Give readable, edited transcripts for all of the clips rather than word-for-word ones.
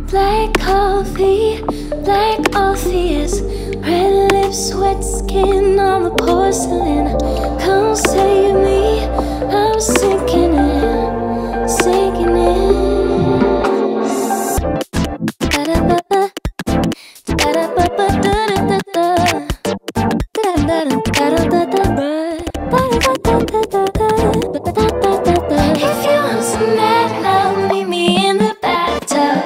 Black coffee, black Orpheus, red lips, wet skin on the porcelain. Come save me, I'm sinking in, sinking in. If you want some mad love, meet me in the bathtub.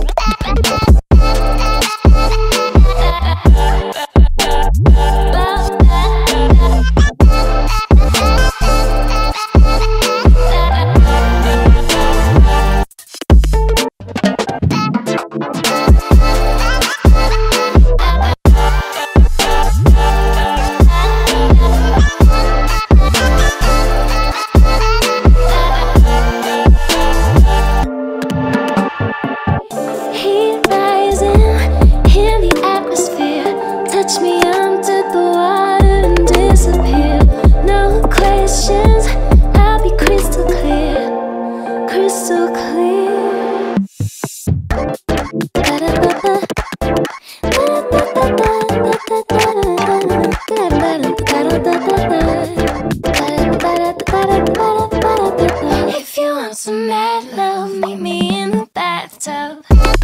Heat rising in the atmosphere. Touch me under the water and disappear. No questions, I'll be crystal clear, crystal clear. If you want some mad love, meet me in the bathtub.